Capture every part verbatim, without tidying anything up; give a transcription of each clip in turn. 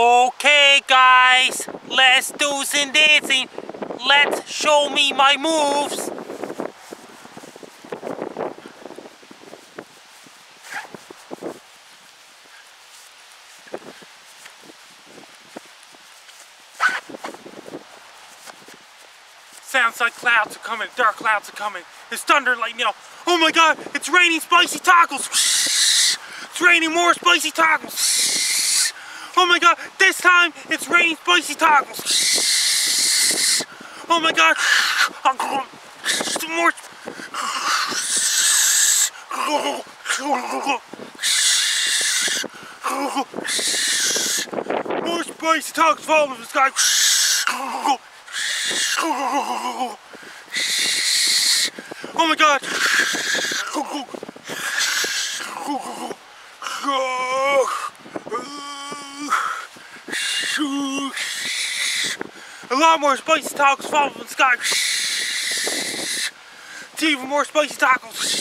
Okay guys, let's do some dancing. Let's show me my moves. Sounds like clouds are coming, dark clouds are coming. It's thunder like now. Oh my god, it's raining spicy tacos. It's raining more spicy tacos. Oh my god, this time it's raining spicy tacos. Oh my god. Some more. More spicy tacos falling from the sky. Oh my god. A lot more spicy tacos falling from the sky. It's even more spicy tacos.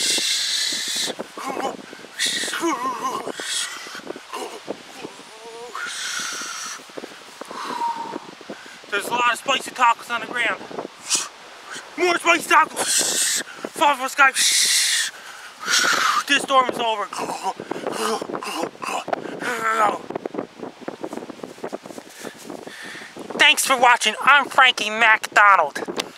There's a lot of spicy tacos on the ground. More spicy tacos falling from the sky. This storm is over. Thanks for watching. I'm Frankie MacDonald.